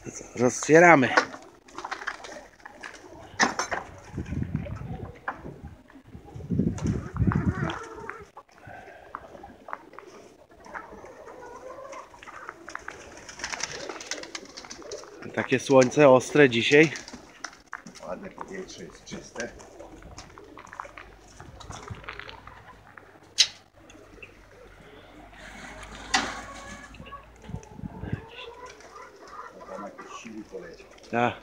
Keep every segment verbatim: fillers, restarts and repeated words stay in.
Rozcieramy. Takie słońce ostre dzisiaj. Ładne powietrze jest czyste. Tam jakieś siły poleciał. Tak.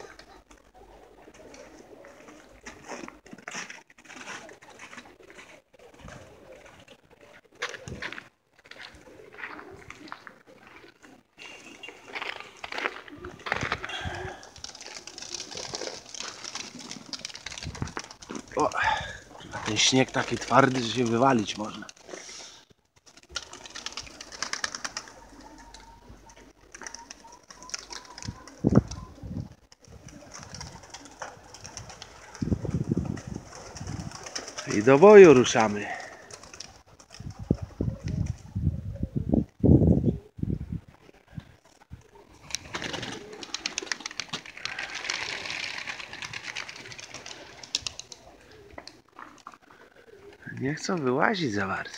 O, a ten śnieg taki twardy, że się wywalić można. I do boju ruszamy. Nie chcą wyłazić za bardzo.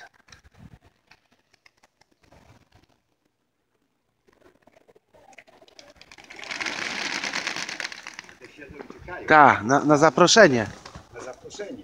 Te siedzą i czekają Tak, na, na zaproszenie. na zaproszenie.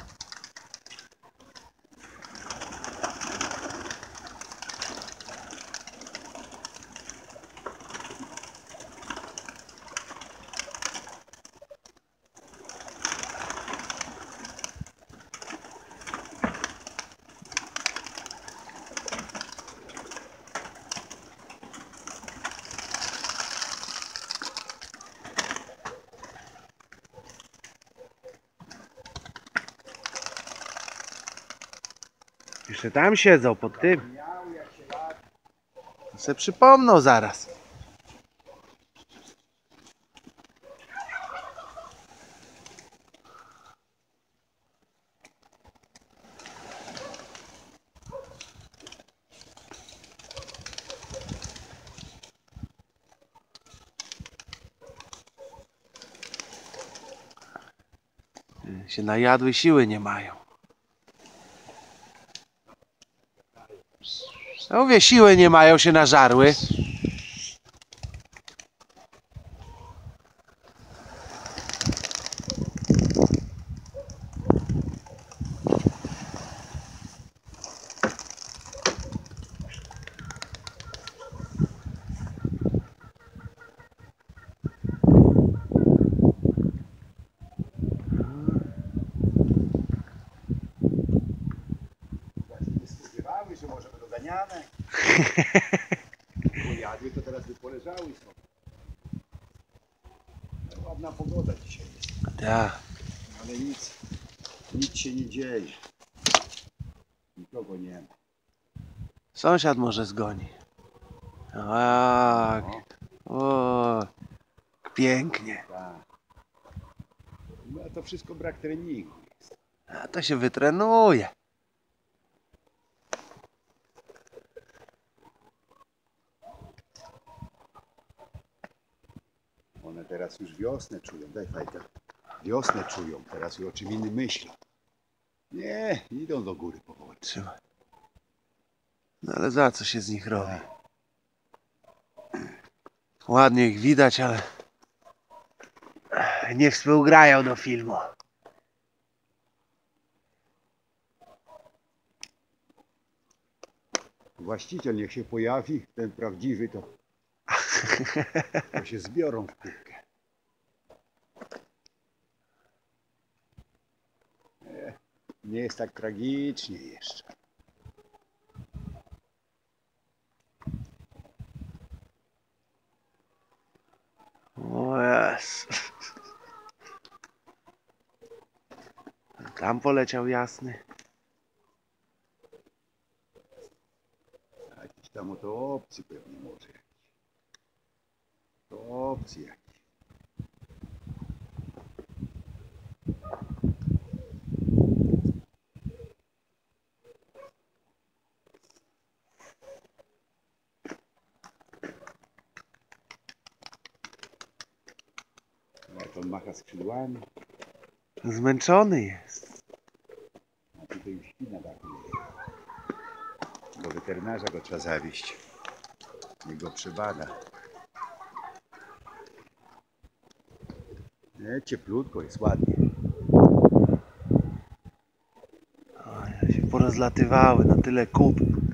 Jeszcze tam siedzą pod tym. Miał jak się lat. To se przypomną zaraz. Się najadły, siły nie mają. No mówię, siły nie mają, się nażarły. Nie spodziewały, że może będą ganiane. Bo jadły, to teraz by poleżały sobie. No, ładna pogoda dzisiaj jest, Tak. ale nic, nic się nie dzieje. Nikogo nie ma. Sąsiad może zgoni. Tak. O, pięknie. Tak. No to wszystko brak treningu jest. A to się wytrenuje. One teraz już wiosnę czują, daj fajka. Wiosnę czują, teraz już o czym innym myślą. Nie, idą do góry powoli. Trzymaj. No ale za co się z nich robi? Ładnie ich widać, ale nie współgrają do filmu. Właściciel niech się pojawi, ten prawdziwy, to, to się zbiorą w kupkę. Nie, nie jest tak tragicznie jeszcze. O jest. Tam poleciał jasny. Jakiś tam oto obcy pewnie może jakiś. To obcy jakiś. on macha skrzydłami, Zmęczony jest. a tutaj już śpi na dachu. Do weterynarza go trzeba zawieźć. Niech go przebada. Nie, cieplutko, jest ładnie. O, się porozlatywały na tyle kup.